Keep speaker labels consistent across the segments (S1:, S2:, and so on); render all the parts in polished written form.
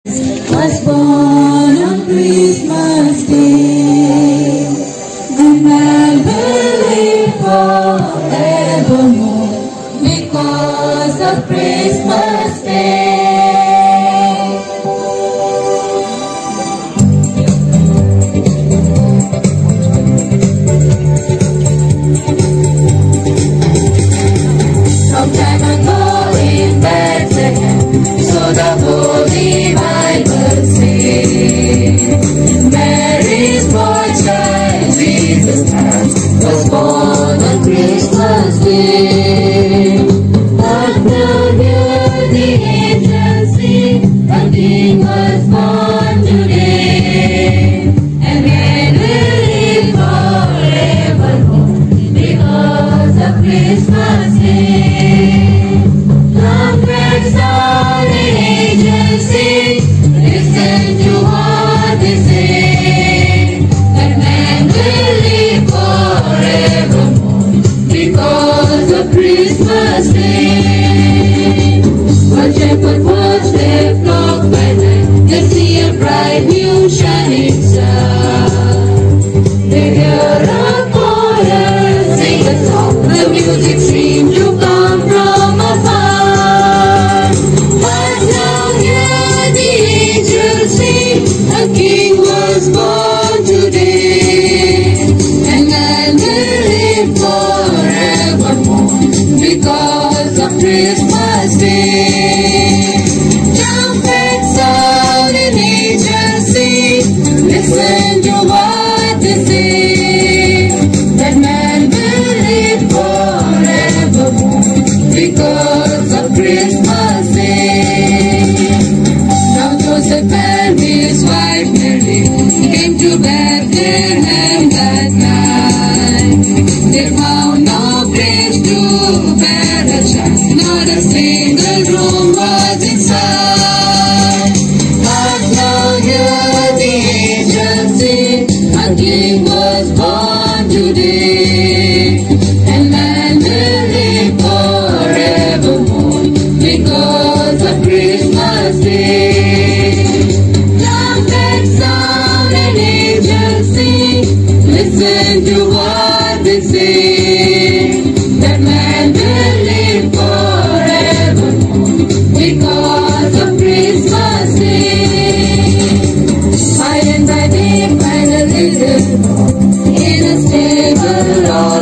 S1: Was born on Christmas Day. The man will live forevermore because of Christmas Day. Some time ago in Bethlehem, so the Holy Bible says, Mary's boy child, Jesus Christ, was born on Christmas Day. But now hear the angels sing, a King was born today, and men will live forevermore because of Christmas Day. Trumpets sound and angels sing, listen to what they say, that man will live forevermore because of Christmas Day. But shepherds watch their flock by night, they see a bright new shining star. They hear a choir sing a song, the music seems to come from afar. But now hear the angels sing, a King was born today, and man will live forevermore because of Christmas Day. Trumpets sound and angels sing, listen to what they say, that man will live forevermore because of Christmas Day. Now Joseph and his wife Mary came to Bethlehem that night. They found no place to bear a child, not a single room was inside. But now hear the angels sing, a King was born today, and man will live forevermore because of Christmas Day. Trumpets sound and angels sing, listen to what they say, that man will live forevermore because of Christmas Day. By and by they find a little boy in a stable all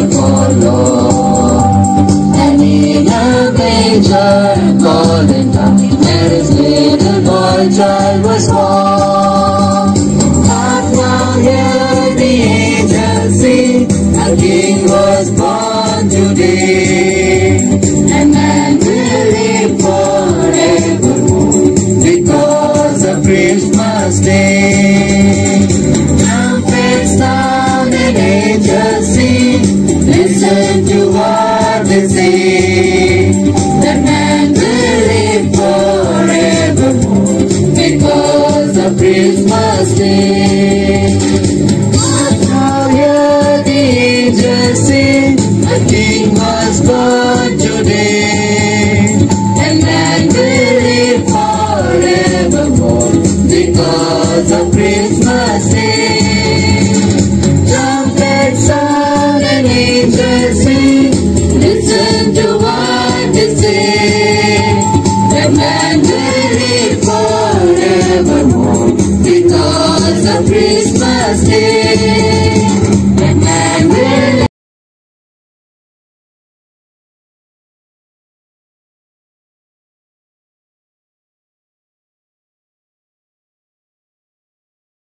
S1: forlorn, and in a manger golden dawn, where his little boy child was born. But now hear the angels sing, a King was born today, and man will live forevermore because of Christmas Day. Trumpets sound and angels sing, listen to what they say, that man will live forevermore because of Christmas Day. But now hear the angels sing, a King was born today, and man will live forevermore because of Christmas Day. Trumpets sound and angels sing, listen to what they say, that man will live forevermore because of Christmas Day.